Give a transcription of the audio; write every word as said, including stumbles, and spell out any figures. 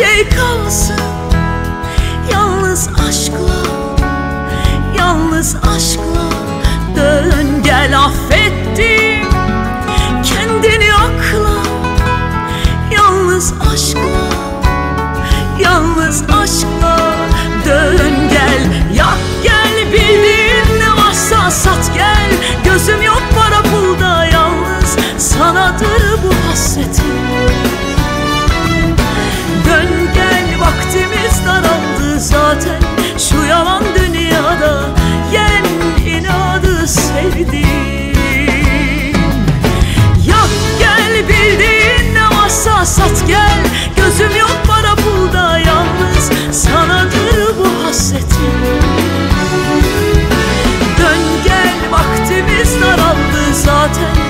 şey kalsın. Yalnız aşkla, yalnız aşkla dön gel, affettim kendini akla. Yalnız aşkla, yalnız aşkla dön gel. Yak gel, bildiğin ne varsa sat gel. Gözüm yok para pulda, yalnız sanadır bu hasretim. Dön gel, vaktimiz daraldı zaten şu yalan dünyada. Yen inadı sevdim. Yak gel, bildiğin ne varsa sat gel. Gözüm yok para pulda, yalnız sanadır bu hasretim. Dön gel, vaktimiz daraldı zaten